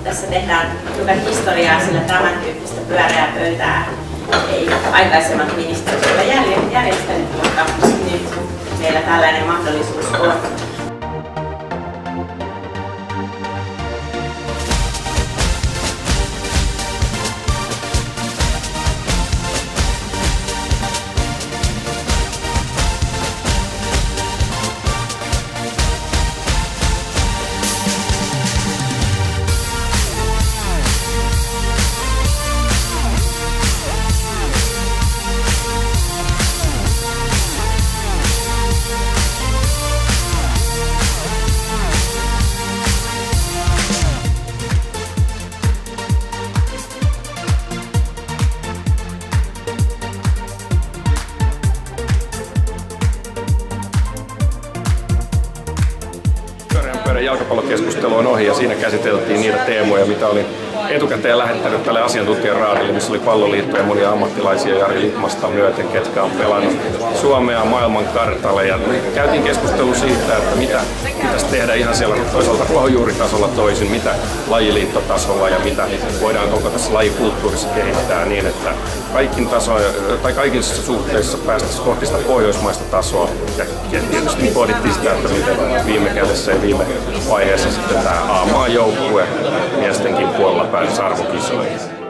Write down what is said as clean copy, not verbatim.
Tässä tehdään hiukan historiaa, sillä tämän tyyppistä pyöreää pöytää ei aikaisemmat ministerit ole järjestänyt, mutta nyt meillä tällainen mahdollisuus on. Jalkapallokeskustelu on ohi ja siinä käsiteltiin niitä teemoja, mitä olin etukäteen lähettänyt tälle asiantuntijaraadille, missä oli Palloliitto ja monia ammattilaisia Jari Litmasta myöten, ketkä on pelannut Suomea maailman kartalle. Ja käytiin keskustelua siitä, että mitä pitäisi tehdä ihan siellä toisaalta ruohonjuuritasolla toisin, mitä lajiliittotasolla ja mitä voidaan koko tässä lajikulttuurissa kehittää niin, että kaikissa suhteissa päästäisiin kohti sitä pohjoismaista tasoa. Ja tietysti pohdittiin sitä, että miten viime kädessä ja viime vaiheessa sitten tämä A-maan joukkue miestenkin puolella pääsisi arvokisoihin.